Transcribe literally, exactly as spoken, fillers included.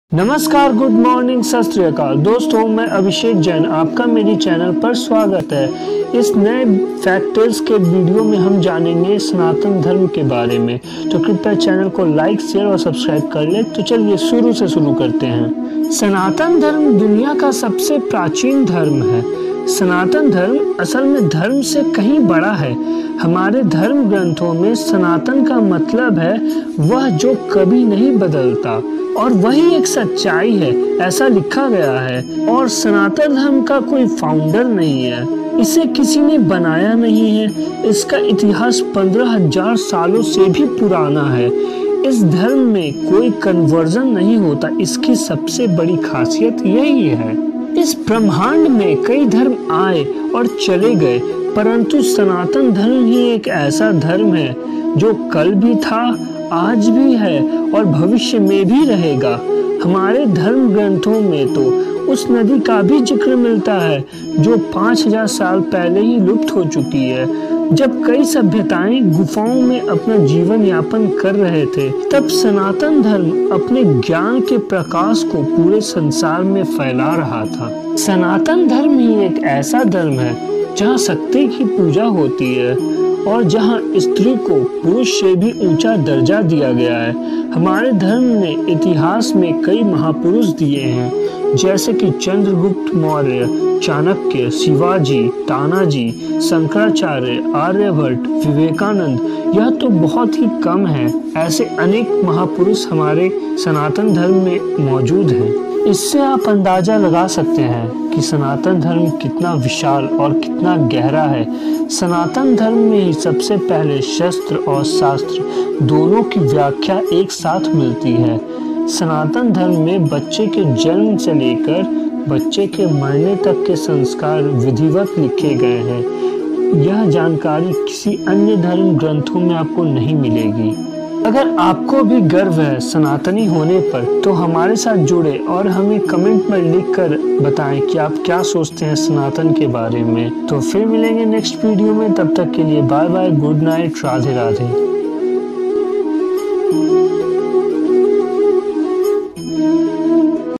नमस्कार, good morning, सत श्री अकाल दोस्तों। मैं अभिषेक जैन, आपका मेरी चैनल पर स्वागत है। इस नए फैक्टर्स के वीडियो में हम जानेंगे सनातन धर्म के बारे में। तो कृपया चैनल को लाइक, शेयर और सब्सक्राइब कर ले। तो चलिए शुरू से शुरू करते हैं। सनातन धर्म दुनिया का सबसे प्राचीन धर्म है। सनातन धर्म असल में धर्म से कहीं बड़ा है। हमारे धर्म ग्रंथों में सनातन का मतलब है वह जो कभी नहीं बदलता, और वही एक सच्चाई है, ऐसा लिखा गया है। और सनातन धर्म का कोई फाउंडर नहीं है, इसे किसी ने बनाया नहीं है। इसका इतिहास पंद्रह हजार सालों से भी पुराना है। इस धर्म में कोई कन्वर्जन नहीं होता, इसकी सबसे बड़ी खासियत यही है। इस ब्रह्मांड में कई धर्म आए और चले गए, परंतु सनातन धर्म ही एक ऐसा धर्म है जो कल भी था, आज भी है और भविष्य में भी रहेगा। हमारे धर्म ग्रंथों में तो उस नदी का भी जिक्र मिलता है जो पाँच हजार साल पहले ही लुप्त हो चुकी है। जब कई सभ्यताएं गुफाओं में अपना जीवन यापन कर रहे थे, तब सनातन धर्म अपने ज्ञान के प्रकाश को पूरे संसार में फैला रहा था। सनातन धर्म ही एक ऐसा धर्म है जहाँ शक्ति की पूजा होती है और जहाँ स्त्री को पुरुष से भी ऊंचा दर्जा दिया गया है। हमारे धर्म ने इतिहास में कई महापुरुष दिए हैं, जैसे कि चंद्रगुप्त मौर्य, चाणक्य, शिवाजी, तानाजी, शंकराचार्य, आर्यभट्ट, विवेकानंद। यह तो बहुत ही कम है, ऐसे अनेक महापुरुष हमारे सनातन धर्म में मौजूद हैं। इससे आप अंदाजा लगा सकते हैं कि सनातन धर्म कितना विशाल और कितना गहरा है। सनातन धर्म में ही सबसे पहले शस्त्र और शास्त्र दोनों की व्याख्या एक साथ मिलती है। सनातन धर्म में बच्चे के जन्म से लेकर बच्चे के मरने तक के संस्कार विधिवत लिखे गए हैं। यह जानकारी किसी अन्य धर्म ग्रंथों में आपको नहीं मिलेगी। अगर आपको भी गर्व है सनातनी होने पर, तो हमारे साथ जुड़े और हमें कमेंट में लिखकर बताएं कि आप क्या सोचते हैं सनातन के बारे में। तो फिर मिलेंगे नेक्स्ट वीडियो में, तब तक के लिए bye bye, good night, Radhe Radhe.